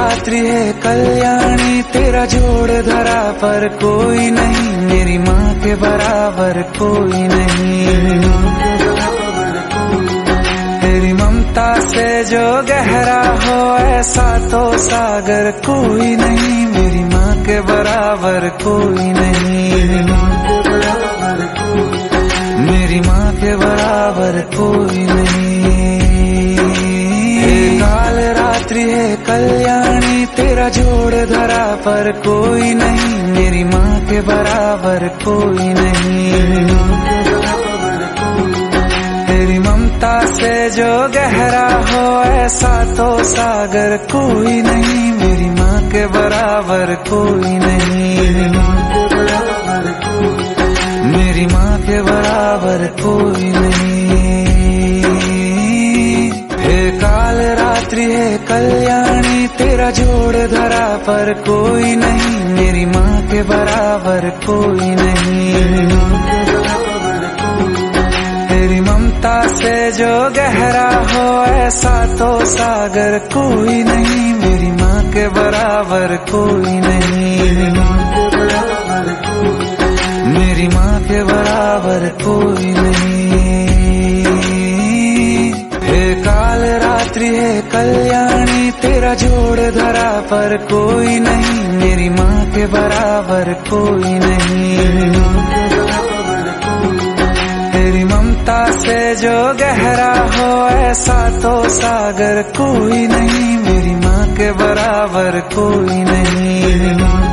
रात्रि है कल्याणी, तेरा जोड़ धरा पर कोई नहीं, मेरी माँ के बराबर कोई नहीं। तेरी ममता से जो गहरा हो ऐसा तो सागर कोई नहीं, मेरी माँ के बराबर कोई नहीं। मेरी माँ के बराबर कोई नहीं। काल रात्रि है कल्याणी, तेरा जोड़ धरा पर कोई नहीं, मेरी माँ के बराबर कोई नहीं। तेरी ममता से जो गहरा हो ऐसा तो सागर कोई नहीं, मेरी माँ के बराबर कोई नहीं। मेरी माँ के बराबर कोई नहीं। हे काल रात्रि है कल्याणी, तेरा जोड़ धरा पर कोई नहीं, मेरी माँ के बराबर कोई नहीं। तेरी ममता से जो गहरा हो ऐसा तो सागर कोई नहीं, मेरी माँ के बराबर कोई नहीं। मेरी माँ के बराबर कोई नहीं। हे काल रात्रि है कल्याणी, तेरा जोड़ धरा पर कोई नहीं, मेरी माँ के बराबर कोई नहीं। तेरी ममता से जो गहरा हो ऐसा तो सागर कोई नहीं, मेरी माँ के बराबर कोई नहीं।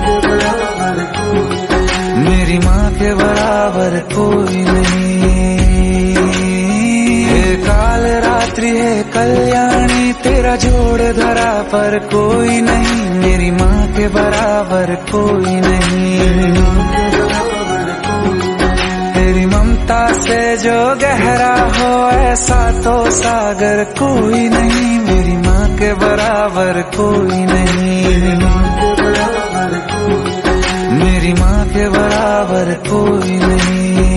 मेरी माँ के बराबर कोई नहीं। हे काल रात्रि है कल्याणी, तेरा जोड़ धरा पर कोई नहीं, मेरी माँ के बराबर कोई नहीं। तेरी ममता से जो गहरा हो ऐसा तो सागर कोई नहीं, मेरी माँ के बराबर कोई नहीं। मेरी माँ के बराबर कोई नहीं।